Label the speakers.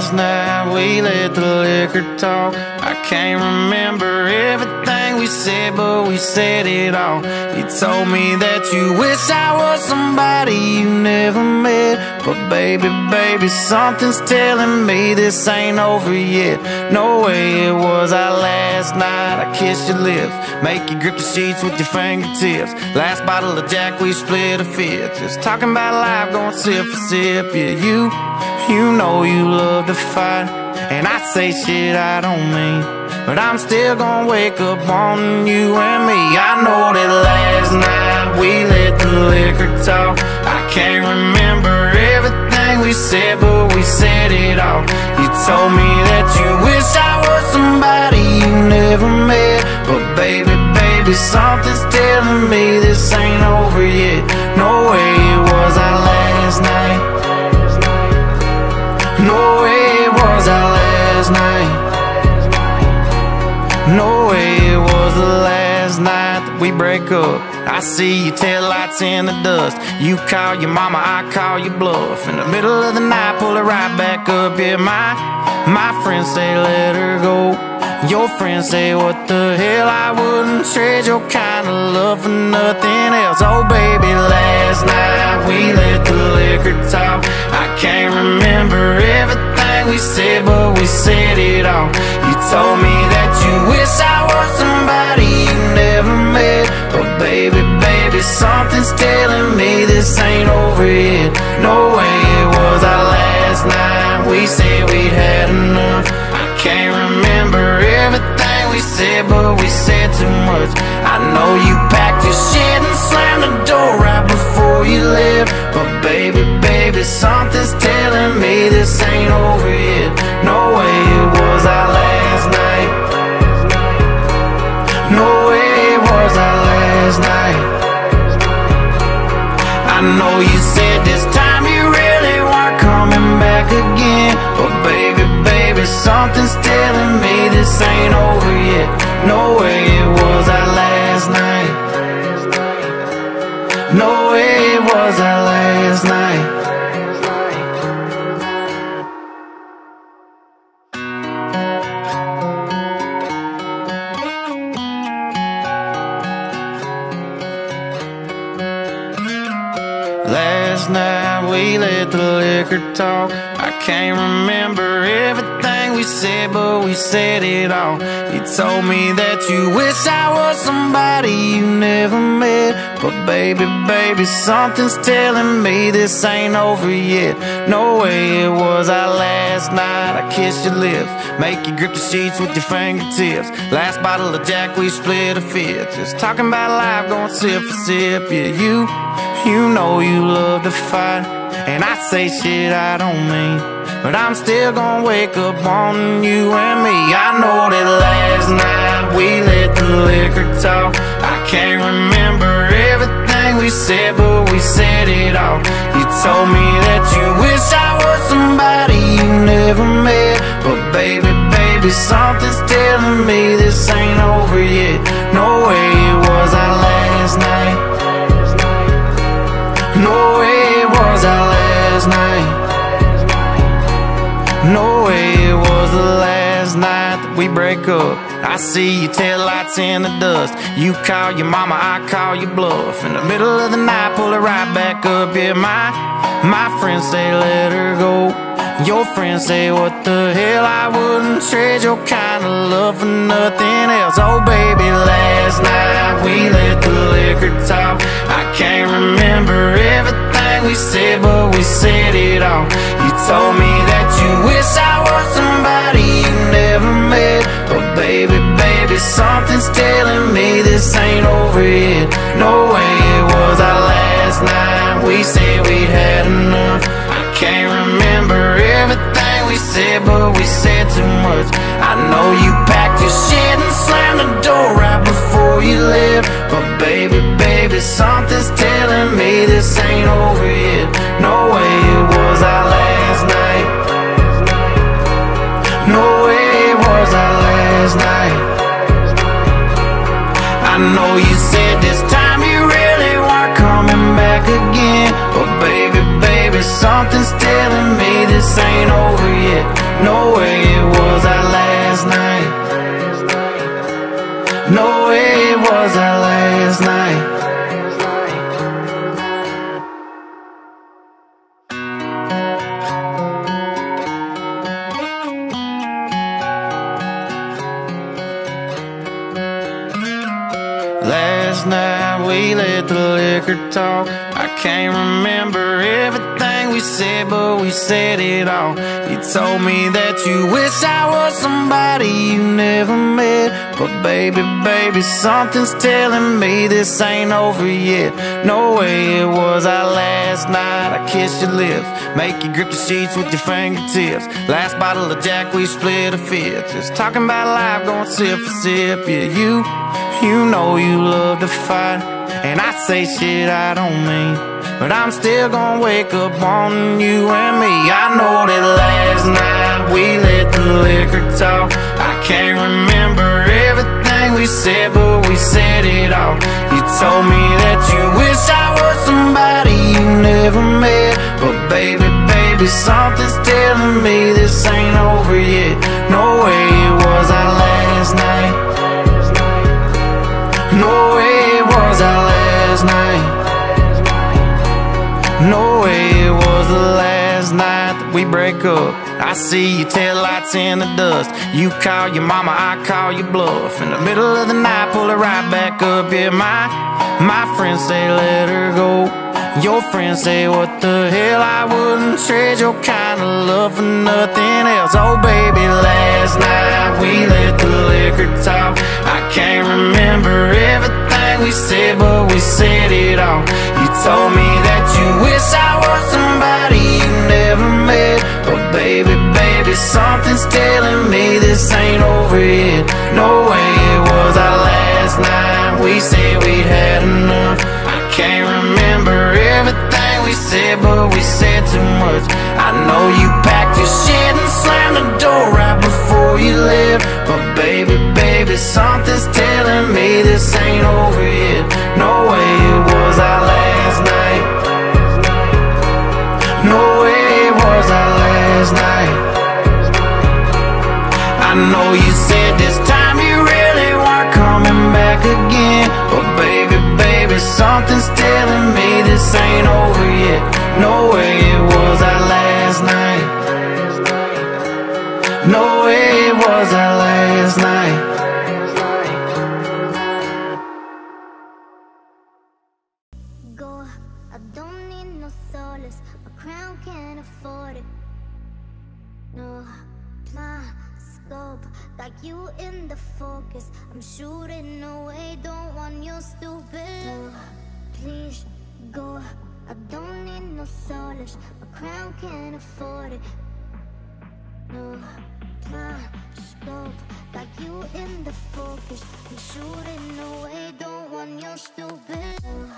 Speaker 1: Last night we let the liquor talk. I can't remember everything we said, but we said it all. You told me that you wish I was somebody you never met. But baby, baby, something's telling me this ain't over yet. No way it was our last night. I kissed your lips, make you grip the sheets with your fingertips. Last bottle of Jack, we split a fifth. Just talking about life, going sip for sip. Yeah, you know you love to fight, and I say shit I don't mean, but I'm still gonna wake up wanting you and me. I know that last night we let the liquor talk. I can't remember everything we said, but we said it all. You told me that you wish I was somebody you never met. But baby, baby, something's telling me this ain't over yet. No way it was our last night. No way it was our last night. No way it was the last night that we break up. I see your taillights in the dust. You call your mama, I call your bluff. In the middle of the night, pull it right back up. Yeah, my friends say let her go. Your friends say what the hell, I wouldn't trade your kind of love for nothing else. Oh baby, last night we let the liquor talk. I can't remember everything we said, but we said it all. You told me that you wish I was somebody you never met. But baby, baby, something's telling me this ain't over yet. No way it was our last night. We said we'd had enough. I can't remember everything we said, but we said too much. I know you packed your shit and slammed the door right before you left. But baby, baby, something's telling me this ain't over yet. No way it was our last night. No way it was our last night. I know you said this time you really weren't coming back again. But baby, baby, something's telling me this ain't over yet. No way it was our last night. No way it was our last night. Last night we let the liquor talk. I can't remember everything we said, but we said it all. You told me that you wish I was somebody you never met. But baby, baby, something's telling me this ain't over yet. No way it was our last night. I kissed your lips, make you grip the sheets with your fingertips. Last bottle of Jack, we split a fifth. Just talking about life, going sip for sip. Yeah, you know you love to fight, and I say shit I don't mean, but I'm still gonna wake up wanting you and me. I know that last night we let the liquor talk. I can't remember everything we said, but we said it all. You told me that you wish I was somebody you never met. But baby, baby, something's telling me this ain't over yet. No way it was our last night. No way it was our last night. No way it was the last night that we break up. I see your taillights in the dust. You call your mama, I call your bluff. In the middle of the night, pull it right back up. Yeah, my friends say let her go. Your friends say what the hell, I wouldn't trade your kind of love for nothing else. Oh baby, last night we let the liquor talk. I can't remember everything we said, but we said it all. You told me that you wish I was somebody you never met. But baby, baby, something's telling me this ain't over yet. No way it was our last night. We said we'd had enough. I can't remember everything we said, but we said too much. I know you packed your shit and slammed the door right before you left. But baby, baby, something's telling me this ain't over yet. No way it was our last night. No way it was our last night. I know you said this time you really weren't coming back again. But baby, baby, something's telling me this ain't over yet. No way it was that last night. No way it was that last night. Last night we let the liquor talk. I can't remember everything we said, but we said it all. You told me that you wish I was somebody you never met. But baby, baby, something's telling me this ain't over yet. No way it was our last night. I kissed your lips, make you grip the sheets with your fingertips. Last bottle of Jack, we split a fifth. Just talking about life, going sip for sip. Yeah, you know you love to fight, and I say shit I don't mean, but I'm still gonna wake up wanting you and me. I know that last night we let the liquor talk. I can't remember everything we said, but we said it all. You told me that you wish I was somebody you never met. But baby, baby, something's telling me this ain't over yet. No way it was our last night. No way it was our last night. No way it was the last night that we break up. I see your taillights in the dust. You call your mama, I call your bluff. In the middle of the night, pull it right back up. Yeah, my friends say let her go. Your friends say what the hell, I wouldn't trade your kind of love for nothing else. Oh baby, last night we let the liquor talk. I can't remember everything we said, but we said it all. You told me that you wish I was somebody you never met. But baby, baby, something's telling me this ain't over yet. No way it was our last night. We said we'd had enough. I can't remember everything we said, but we said too much. I know you packed your shit and slammed the door right before you left. But baby, baby, something's telling me this ain't over yet. No way it was our last night. No way it was our last night. I know you said this time you really weren't coming back again. But baby, baby, something's telling me this ain't over yet. No way it was our last night. No way it was our last night.
Speaker 2: Go, I don't need no solace. My crown can't afford it. No, my scope, got you in the focus. I'm shooting away, don't want your stupid love. Please go, I don't need no solace. My crown can't afford it. No, my scope, got you in the focus. I'm shooting away, don't want your stupid love.